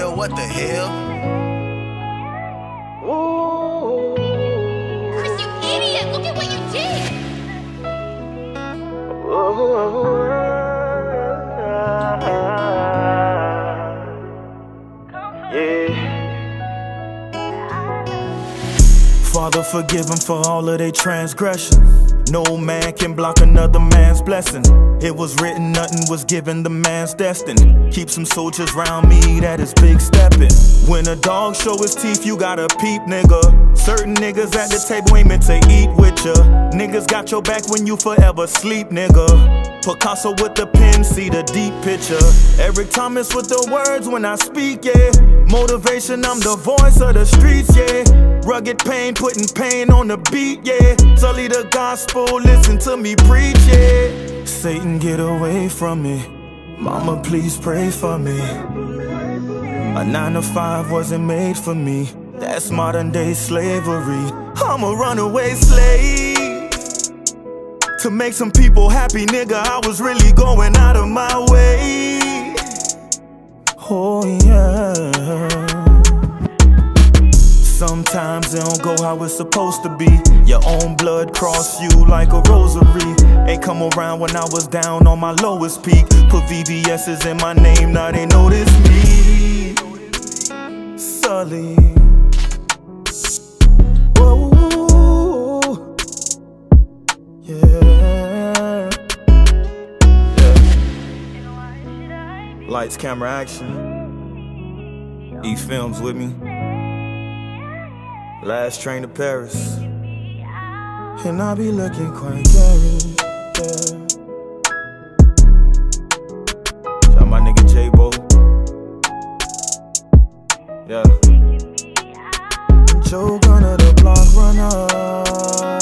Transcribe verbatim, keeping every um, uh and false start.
Bro, what the hell? Chris, you idiot! Look at what you did! Yeah. Father, forgive them for all of their transgressions. No man can block another man's blessing. It was written, nothing was given, the man's destined. Keep some soldiers round me, that is big stepping. When a dog show his teeth, you gotta peep, nigga. Certain niggas at the table ain't meant to eat with ya. Niggas got your back when you forever sleep, nigga. Picasso with the pen, see the deep picture. Eric Thomas with the words when I speak, yeah. Motivation, I'm the voice of the streets, yeah. Rugged pain, putting pain on the beat, yeah. Sully the gospel, listen to me preach, yeah. Satan, get away from me. Mama, please pray for me. A nine to five wasn't made for me. That's modern day slavery. I'm a runaway slave. To make some people happy, nigga, I was really going out of my way. Oh yeah. Sometimes it don't go how it's supposed to be. Your own blood cross you like a rosary. Ain't come around when I was down on my lowest peak. Put V V S's in my name, now they notice me. Sully. Whoa. Yeah. Yeah. Lights, camera, action. E Films with me. Last train to Paris, and I be looking quite garish, yeah. Shout my nigga J-Bo, yeah. Joe Gunner, the block runner.